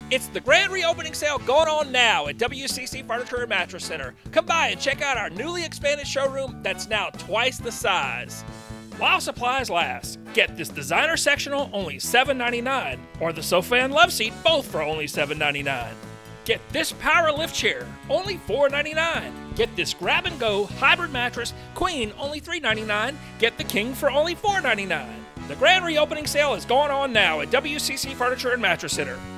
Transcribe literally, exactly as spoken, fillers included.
It's the grand reopening sale going on now at W C C Furniture and Mattress Center. Come by and check out our newly expanded showroom that's now twice the size. While supplies last, get this designer sectional only seven ninety-nine, or the sofa and love seat both for only seven ninety-nine. Get this power lift chair, only four ninety-nine. Get this grab and go hybrid mattress queen, only three ninety-nine. Get the king for only four ninety-nine. The grand reopening sale is going on now at W C C Furniture and Mattress Center.